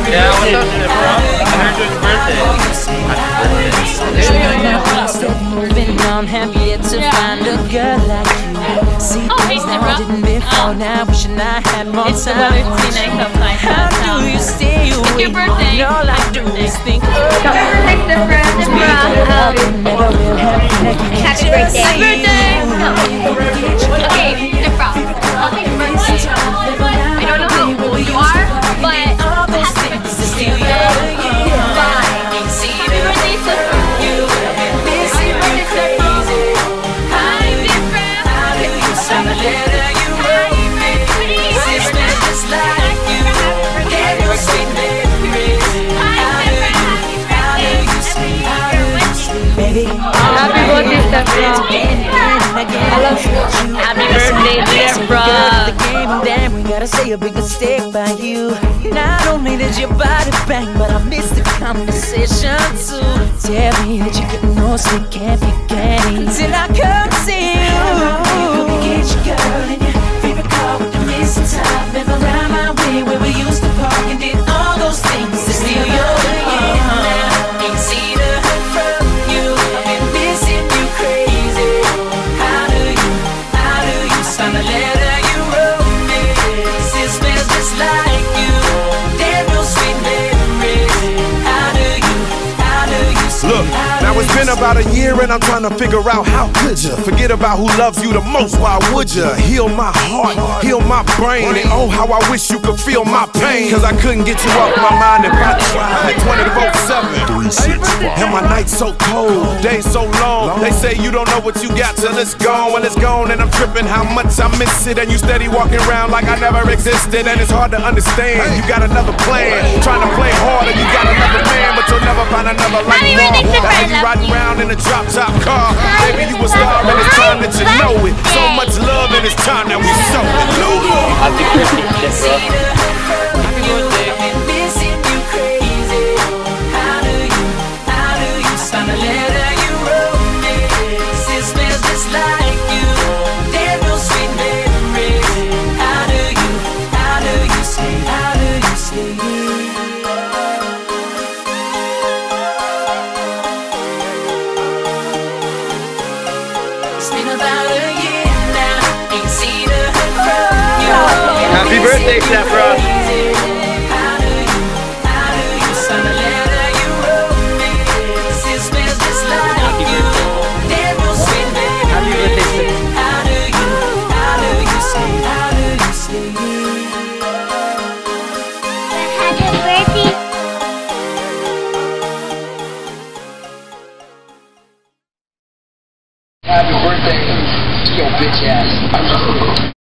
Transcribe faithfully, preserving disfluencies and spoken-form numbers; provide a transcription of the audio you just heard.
Yeah, what's up, Stiffrraa? I heard it's Moving on, have yet to find a girl like you. See things that I didn't before now, wishing I had more time. How do you stay away? All I do is think of you. Happy birthday, Stiffrraa. Happy birthday. Happy birthday. Okay, Stiffrraa. I'll take your birthday. I don't know how old you are, but happy birthday. Happy birthday, Stiffrraa. I love you. Happy birthday, Stiffrraa. Damn, we gotta say a big mistake by you. Not only did your body bang, but I missed the conversation too. Tell me that you get no sleep, can't be getting till I come see you. Come get your girl in your favorite car with the missing top. Never around my way where we used to park and did all those things to steal your love. Ain't seen a hurt from you. I've been missing you crazy. How do you, how do you sign a letter you wrote me? It smells just like you. Damn, no sweet memories. How do you, how do you Look, now it's been about a year and I'm trying to figure out how could you forget about who loves you the most, why would you? Heal my heart, heal my brain, and oh how I wish you could feel my pain. Cause I couldn't get you off my mind if I tried. twenty-four seven, and my nights so cold, days so long. They say you don't know what you got till it's gone. When it's gone and I'm tripping how much I miss it. And you steady walking around like I never existed. And it's hard to understand, you got another plan, trying to play harder, you got another man, but you'll never find another like you. Now you riding around in a drop top car. Baby, you a star and it's time that you know it. So much love and it's time that we show it. Happy birthday, Stiffrraa. Happy birthday. missing you crazy. How do you, how do you sign a letter you wrote me? It smells just like you. There's no sweet memories. How do you, how do you say, how do you say? It's been about a year now, ain't seen a hurt from you. Happy birthday, Stiffrraa. How do you, how do you sign a letter you wrote me? It smells just like you. There's no sweet memories. Happy birthday, Stiffrraa. How do you, how do you say, how do you say? Happy birthday. Happy birthday, yo bitch ass.